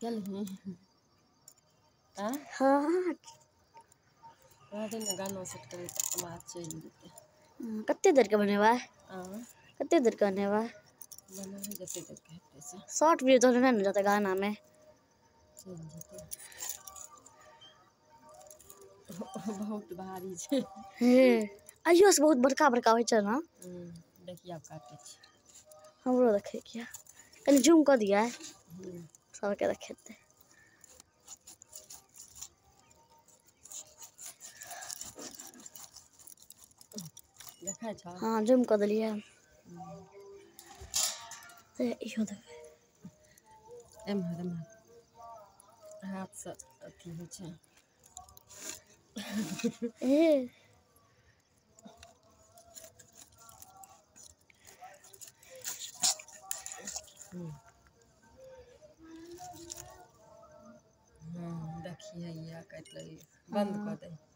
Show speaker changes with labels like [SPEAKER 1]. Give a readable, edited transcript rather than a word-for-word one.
[SPEAKER 1] चल हाँ
[SPEAKER 2] हाँ
[SPEAKER 1] दे ना गाना सेट करे आवाज चल जेते
[SPEAKER 2] कत्ते देर के बनेवा
[SPEAKER 1] हां
[SPEAKER 2] कत्ते देर के बनेवा
[SPEAKER 1] बना है जते देर के हेते से
[SPEAKER 2] शॉर्ट वीडियो तो नहीं ना जाता गाना में
[SPEAKER 1] चल जेते बहुत भारी छे
[SPEAKER 2] हे आइयो से बहुत बड़का बड़का होय छै ना
[SPEAKER 1] देखिए आप काटे छी
[SPEAKER 2] हमरो देखे किया कनी जूम कर दिया सबके देखेते
[SPEAKER 1] देखै छ
[SPEAKER 2] हां जूम कर देलिए ते इहो देखे
[SPEAKER 1] एम्हर हाथ से अथी होइ छै
[SPEAKER 2] ए
[SPEAKER 1] देखिए ये काट ले बंद कर दे